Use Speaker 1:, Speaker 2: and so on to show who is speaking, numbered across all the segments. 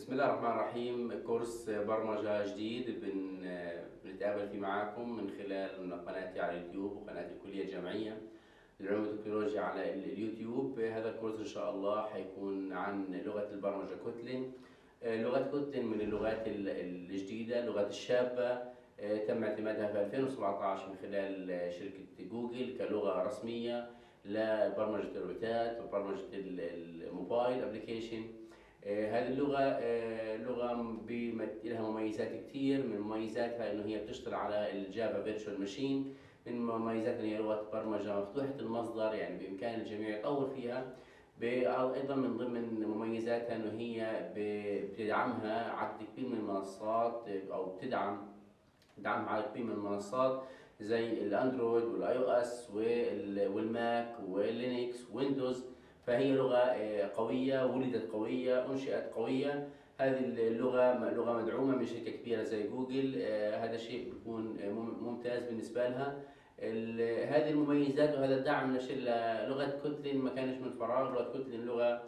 Speaker 1: بسم الله الرحمن الرحيم. كورس برمجة جديد بنتقابل فيه معاكم من خلال قناتي على اليوتيوب وقناة الكلية الجامعية للعلوم والتكنولوجيا على اليوتيوب. هذا الكورس إن شاء الله حيكون عن لغة البرمجة كوتلين. لغة كوتلين من اللغات الجديدة، اللغات الشابة. تم اعتمادها في 2017 من خلال شركة جوجل كلغة رسمية لبرمجة الروبوتات وبرمجة الموبايل ابلكيشن. هذه اللغة لغة لها مميزات كثير. من مميزاتها انه هي بتشتغل على الجافا فيرتشوال ماشين. من مميزاتها ان هي لغة برمجة مفتوحة المصدر، يعني بامكان الجميع يطور فيها. ايضا من ضمن مميزاتها انه هي بتدعمها عدد كبير من المنصات، او بتدعم عدد كبير من المنصات زي الاندرويد والاي او اس والماك واللينكس ويندوز. فهي لغة قوية، ولدت قوية، أنشئت قوية. هذه لغة مدعومة من شركة كبيرة زي جوجل. هذا الشيء بيكون ممتاز بالنسبة لها. هذه المميزات وهذا الدعم نشر لغة كوتلين ما كانش من فراغ. لغة كوتلين لغة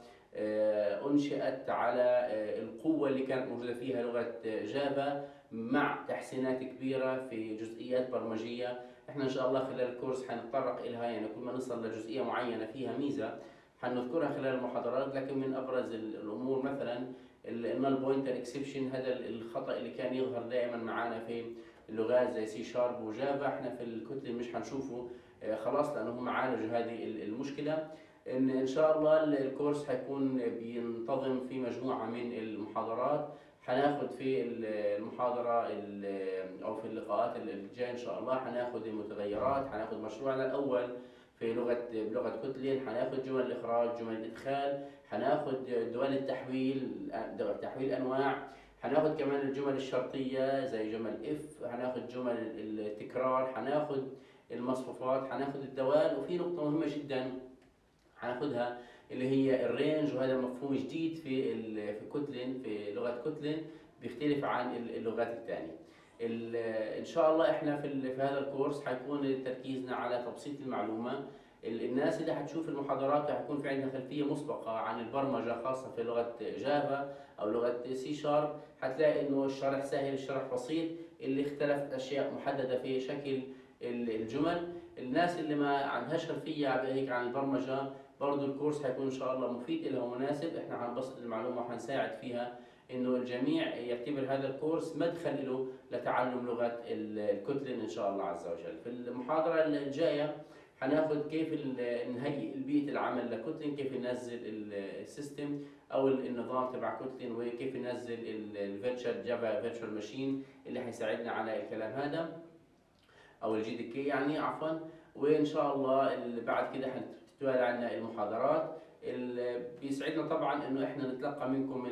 Speaker 1: أنشئت على القوة اللي كانت موجودة فيها لغة جافا، مع تحسينات كبيرة في جزئيات برمجية. احنا ان شاء الله خلال الكورس حنتطرق إلها، يعني كل ما نصل لجزئية معينة فيها ميزة حنذكرها خلال المحاضرات. لكن من ابرز الامور مثلا النال بوينتر اكسبشن، هذا الخطا اللي كان يظهر دائما معنا في اللغات زي سي شارب وجافا. احنا في الكتلة مش حنشوفه خلاص، لانه هم عالجوا هذه المشكله. ان شاء الله الكورس حيكون بينتظم في مجموعه من المحاضرات. حناخد في المحاضره او في اللقاءات الجايه ان شاء الله حناخد المتغيرات، حناخد مشروعنا الاول في بلغة كوتلين، حناخد جمل الإخراج، جمل الإدخال، حناخد دول التحويل، تحويل أنواع، حناخد كمان الجمل الشرطية زي جمل إف، حناخد جمل التكرار، حناخد المصفوفات، حناخد الدوال. وفي نقطة مهمة جدا حناخدها اللي هي الرينج، وهذا مفهوم جديد في كوتلين، في لغة كوتلين بيختلف عن اللغات الثانية. ان شاء الله احنا في هذا الكورس حيكون تركيزنا على تبسيط المعلومه. الناس اللي حتشوف المحاضرات حيكون في عندنا خلفيه مسبقه عن البرمجه، خاصه في لغه جافا او لغه سي شارب. حتلاقي انه الشرح سهل، الشرح بسيط، اللي اختلفت اشياء محدده في شكل الجمل. الناس اللي ما عندهاش خلفيه هيك عن البرمجه، برضه الكورس حيكون ان شاء الله مفيد لها ومناسب. احنا حنبسط المعلومه وحنساعد فيها انه الجميع يعتبر هذا الكورس مدخل له لتعلم لغه الكوتلين ان شاء الله عز وجل. في المحاضره الجايه حناخذ كيف نهيئ بيئه العمل لكوتلين، كيف ننزل السيستم او النظام تبع كوتلين، وكيف ننزل الفيرتشوال جافا فيرتشوال ماشين اللي حيساعدنا على الكلام هذا، او الجي دي كي يعني عفوا. وان شاء الله بعد كده حتتوالى عنا المحاضرات. بيسعدنا طبعا انه احنا نتلقى منكم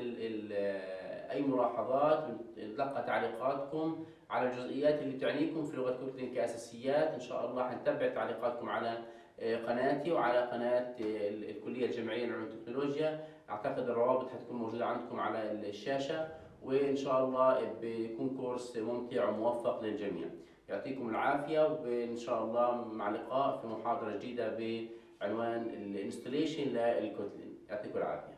Speaker 1: اي ملاحظات، ونتلقى تعليقاتكم على الجزئيات اللي تعنيكم في لغه كوتلين كاساسيات. ان شاء الله حنتبع تعليقاتكم على قناتي وعلى قناه الكليه الجامعيه للعلوم والتكنولوجيا. اعتقد الروابط حتكون موجوده عندكم على الشاشه. وان شاء الله بيكون كورس ممتع وموفق للجميع. يعطيكم العافيه، وان شاء الله مع لقاء في محاضره جديده بعنوان الانستليشن للكوتلين. يعطيكم العافيه.